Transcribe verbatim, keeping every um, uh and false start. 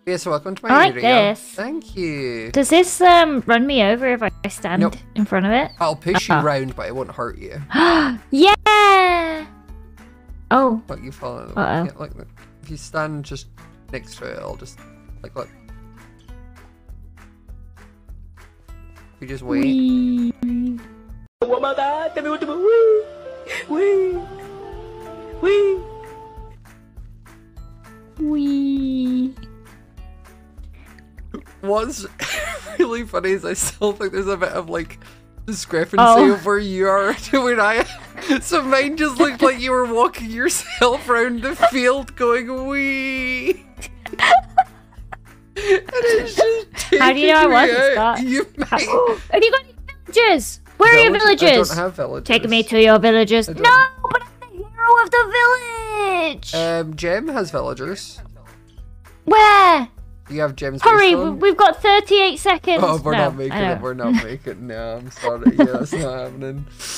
Yes, welcome to my I like area. this. Thank you. Does this um run me over if I stand Nope. in front of it? I'll push Uh-oh. you round, but it won't hurt you. Yeah! Oh. Like you fall. Uh-oh. Yeah, like if you stand just next to it, I'll just like look. You just wait. Wee. Oh my god, tell me what to do. Wee! Wee! Wee. What's really funny is I still think there's a bit of like discrepancy Oh. of where you are to where I am. So mine just looked like you were walking yourself around the field going wee. And it's just How do you know I taking me wasn't, out. Scott? You How- might- Have you got any villagers? Where are your Village- villagers? I don't have villagers. Take me to your villagers. I No, don't. but I'm the hero of the village. Um, Jem has villagers. Where? You have Jem's Hurry, base on? we've got thirty-eight seconds. Oh, we're no, not making I know. it. We're not making it. No, I'm sorry. Yeah, that's not happening.